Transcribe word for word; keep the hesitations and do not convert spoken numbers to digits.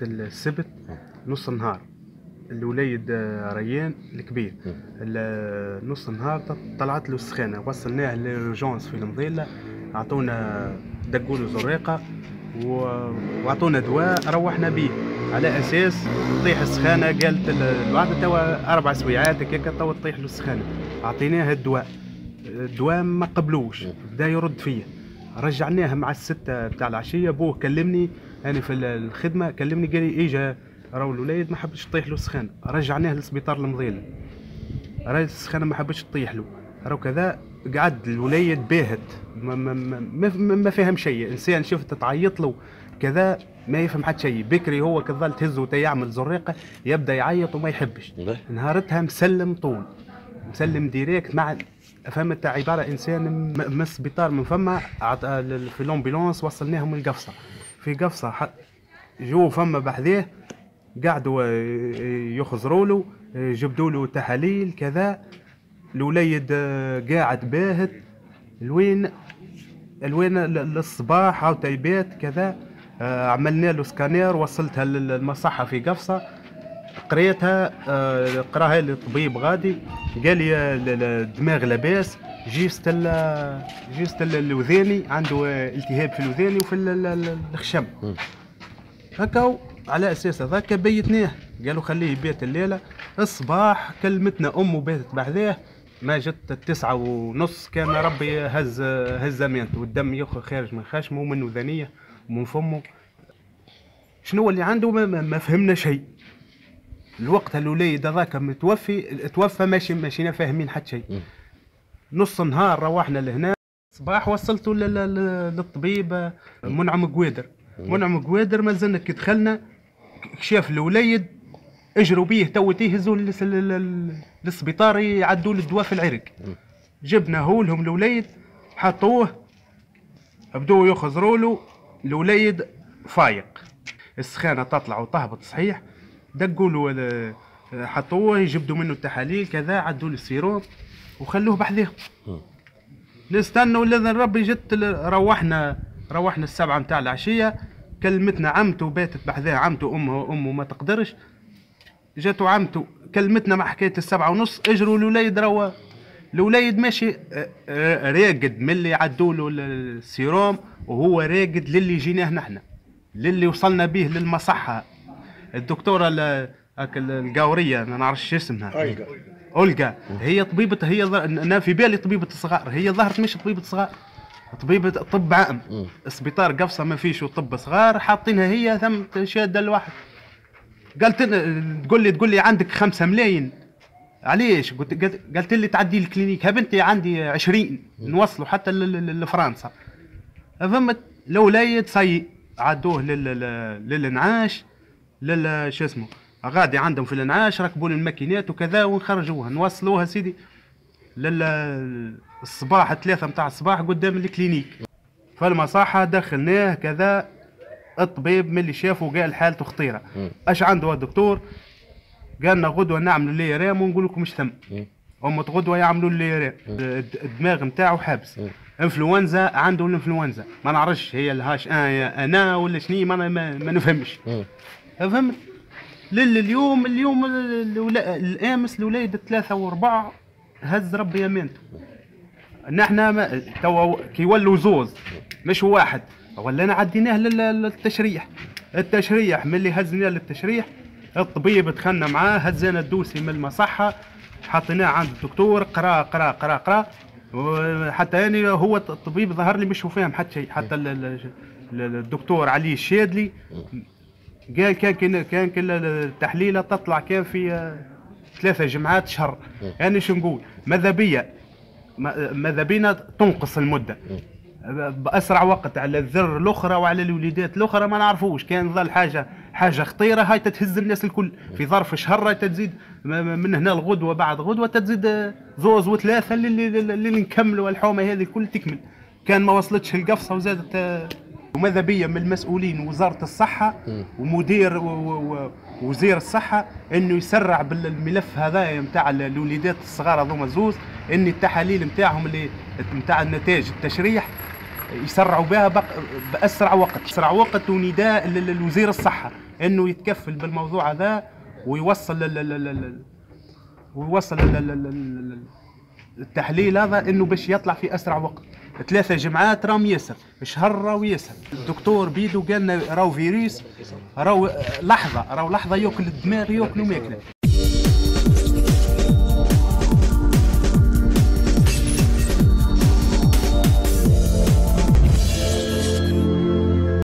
السبت نص النهار الوليد ريان الكبير نص النهار طلعت له السخانه، وصلناه للجونس في المظله، اعطونا دقوا له زريقه واعطونا دواء روحنا به على اساس تطيح السخانه. قالت الواحد توا اربع سويعات هكاك توا تطيح له السخانه. اعطيناه الدواء، الدواء ما قبلوش، بدا يرد فيا. رجعناه مع الستة بتاع العشيه. بوه كلمني انا في الخدمه، كلمني قال لي اجا راهو الوليد ما حبش تطيح له السخانه. رجعناه للسبيطار المظيله، راهي السخانه ما حبش تطيح له، راهو كذا. قعد الوليد باهت ما, ما, ما, ما, ما فهم شيء. انسان شفت تعيط له كذا ما يفهم حتى شيء. بكري هو كظل تهزه وتيعمل زريقه يبدا يعيط وما يحبش. نهارتها مسلم طول، مسلم ديريكت مع فهمت عباره انسان من السبيطار من فما في الامبولانس. وصلناهم القفصه، في قفصه جو فما بحذاه قعدوا يخزروا له، جبدوا له تحاليل كذا. الوليد قاعد باهت الوين الوين للصباح او تيبات كذا. عملنا له سكانير، وصلتها للمصحه في قفصه، قريتها قراها لي الطبيب غادي، قال لي الدماغ لاباس، جيست جيست الوذاني عنده التهاب في الوذاني وفي الخشم هكا. على اساس هذاك بيتناه، قالوا خليه يبيت الليله. الصباح كلمتنا امه باتت بعداه، ما جت التسعة ونص كان ربي هز هز امانته والدم يخرج خارج من خشمه ومن وذنيه ومن فمه. شنو اللي عنده ما, ما فهمنا شيء. الوقت الوليد هذاك متوفي توفى ماشي ماشينا فاهمين حتى شيء. نص النهار روحنا لهنا، صباح وصلته للطبيب منعم قويدر. منعم قويدر ما زلنا كي دخلنا شاف الوليد اجروا بيه تو تيهزوا للسبيطار يعدوا له الدواء في العرق. جبناه لهم الوليد، حطوه بدوا يخزروا له. الوليد فايق، السخانه تطلع وتهبط صحيح. دقوا له حطوه، يجبدوا منه التحاليل كذا، عدوا له السيروم وخلوه بحذاهم. نستنوا لذن ربي جت. روحنا روحنا السبعه نتاع العشيه، كلمتنا عمته باتت بحذاه. عمته امه امه ما تقدرش، جاتو عمته كلمتنا مع حكايه السبعه ونص. اجروا الوليد روا الوليد ماشي راقد من اللي عدوا له السيروم، وهو راقد للي جيناه نحن، للي وصلنا به للمصحه. الدكتوره القاوريه ما نعرفش اسمها، أولغا. أولغا هي طبيبه، هي انا في بالي طبيبه الصغار، هي ظهرت مش طبيبه صغار، طبيبه طب عام. السبيطار قفصه ما فيش طب صغار، حاطينها هي ثم شاده الواحد. قالت تقول لي تقول لي عندك خمسة ملايين علاش؟ قلت قالت لي تعدي الكلينيك. بنتي عندي عشرين نوصلوا حتى لفرنسا. فهمت؟ الوليد صي عدوه للانعاش، لل شو اسمه غادي عندهم في الانعاش، ركبوا الماكينات وكذا ونخرجوها نوصلوها سيدي للصباح ثلاثة متاع الصباح قدام الكلينيك. فالمصحة دخلناه كذا. الطبيب من اللي شافه قال حالته خطيره. اش عنده الدكتور؟ قالنا غدوه نعملوا لي رام ونقول لكم اش ثم. هم غدوه يعملوا لي رام. الدماغ نتاعو حابس. انفلونزا، عنده الانفلونزا ما نعرفش هي الهاش آه انا ولا شني، ما, ما, ما نفهمش. فهمت؟ لليوم اليوم الامس الوليد ثلاثه واربعه هز ربي امانته. نحن توا كي يولوا زوز مش واحد، ولينا عديناه للتشريح. التشريح من اللي هزنا للتشريح، الطبيب دخلنا معاه، هزينا الدوسي من المصحة، حطيناه عند الدكتور، قرا قرا قرا قرا حتى يعني هو الطبيب ظهر لي مش هو فاهم حتى شيء. حتى الدكتور علي الشادلي قال كان كان كل التحليله تطلع كان في ثلاثة جمعات شهر. يعني شو نقول؟ ماذا بيا ماذا بينا تنقص المده باسرع وقت على الذر الاخرى وعلى الوليدات الاخرى ما نعرفوش. كان ظل حاجه حاجه خطيره هاي تتهز الناس الكل في ظرف شهر. هاي تزيد من هنا الغدوه بعد غدوه تزيد زوز وثلاثه اللي, اللي نكملوا الحومه هذه الكل تكمل. كان ما وصلتش القفصه وزادت. وماذا بيا من المسؤولين وزاره الصحه ومدير ووزير الصحه انه يسرع بالملف هذا نتاع الوليدات الصغار هذوما زوز، ان التحاليل نتاعهم اللي نتاع النتائج التشريح يسرعوا بها باسرع وقت، اسرع وقت، ونداء للوزير الصحه انه يتكفل بالموضوع هذا ويوصل لل ويوصل التحليل هذا انه باش يطلع في اسرع وقت. ثلاثة جمعات راهم ياسر، شهر راهو ياسر. الدكتور بيدو قالنا راهو فيروس، راهو لحظه راهو لحظه ياكل الدماغ ياكلوا ماكله.